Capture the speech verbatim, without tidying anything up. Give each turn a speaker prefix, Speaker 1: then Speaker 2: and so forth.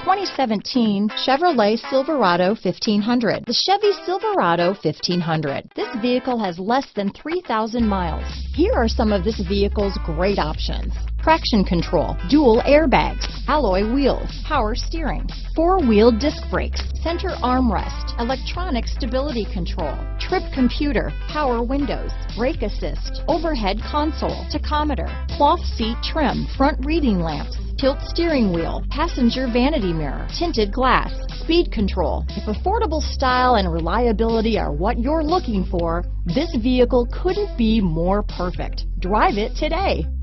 Speaker 1: twenty seventeen Chevrolet Silverado fifteen hundred. The Chevy Silverado fifteen hundred. This vehicle has less than three thousand miles. Here are some of this vehicle's great options: traction control, dual airbags, alloy wheels, power steering, four-wheel disc brakes, center armrest, electronic stability control, trip computer, power windows, brake assist, overhead console, tachometer, cloth seat trim, front reading lamps, tilt steering wheel, passenger vanity mirror, tinted glass, speed control. If affordable style and reliability are what you're looking for, this vehicle couldn't be more perfect. Drive it today.